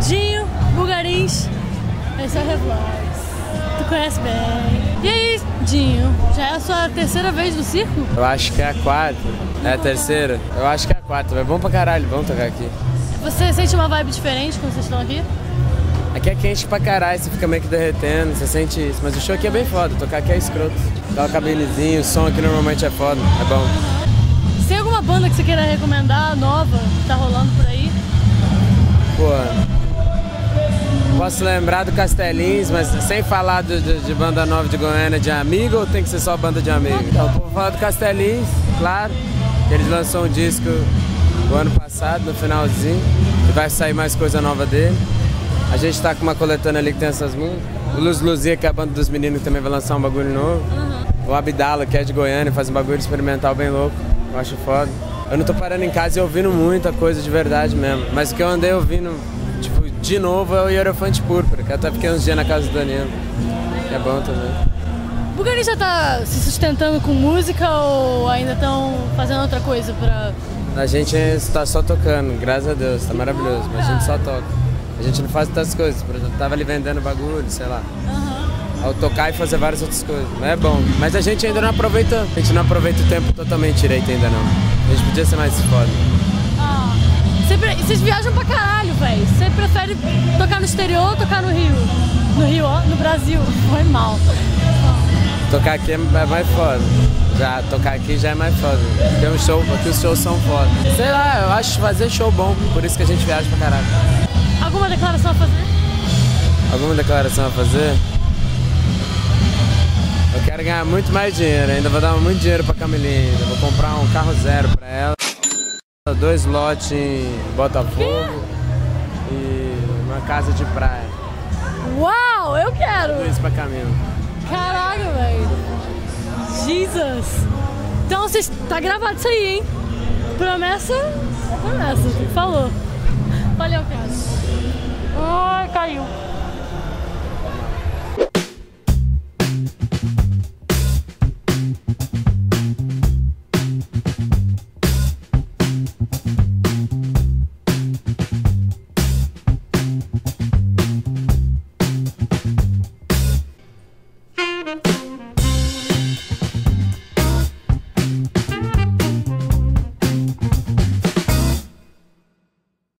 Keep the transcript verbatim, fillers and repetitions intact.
Dinho, Bulgarins, esse é o Revlogs. Tu conhece bem. E aí, Dinho, já é a sua terceira vez no circo? Eu acho que é a quarta. É a terceira? Eu acho que é a quarta. É bom pra caralho, vamos tocar aqui. Você sente uma vibe diferente quando vocês estão aqui? Aqui é quente pra caralho, você fica meio que derretendo, você sente isso. Mas o show aqui é bem foda, tocar aqui é escroto. Dá o cabelinho, o som aqui normalmente é foda, é bom. Tem alguma banda que você queira recomendar, nova, que tá rolando por aí? Pô, posso lembrar do Castelinhos, mas sem falar do, de, de banda nova de Goiânia, de amigo, ou tem que ser só banda de amigo? Então, vou falar do Castelinhos, claro, que eles lançou um disco o ano passado, no finalzinho, e vai sair mais coisa nova dele. A gente tá com uma coletânea ali que tem essas músicas. O Luz Luzia, que é a banda dos meninos, que também vai lançar um bagulho novo. Uhum. O Abdala, que é de Goiânia, faz um bagulho experimental bem louco. Eu acho foda. Eu não tô parando em casa e ouvindo muita coisa de verdade mesmo. Mas o que eu andei ouvindo, tipo, de novo é o Hierofante Púrpura, que até fiquei uns dias na casa do Danilo. Que é bom também. O Bulgarins já tá se sustentando com música ou ainda estão fazendo outra coisa pra... A gente está só tocando, graças a Deus, tá maravilhoso, mas a gente só toca. A gente não faz tantas coisas, por exemplo, tava ali vendendo bagulho, sei lá. Uhum. Ao tocar e fazer várias outras coisas. Mas é bom. Mas a gente ainda não aproveita, a gente não aproveita o tempo totalmente direito ainda não. A gente podia ser mais foda. Ah, vocês viajam pra caralho, velho. Você prefere tocar no exterior ou tocar no Rio? No Rio, ó, no Brasil. Foi mal. Tocar aqui é mais foda. Já tocar aqui já é mais foda. Tem um show, aqui os shows são foda. Sei lá, eu acho fazer show bom, por isso que a gente viaja pra caralho. Alguma declaração a fazer? Alguma declaração a fazer? Eu quero ganhar muito mais dinheiro, ainda vou dar muito dinheiro pra Camilinha, ainda vou comprar um carro zero pra ela, dois lotes em Botafogo e uma casa de praia. Uau, eu quero! Tudo isso pra Camila. Caraca, velho. Jesus! Então, vocês, tá gravado isso aí, hein? Promessa, promessa, falou. Valeu, cara. Ai, caiu.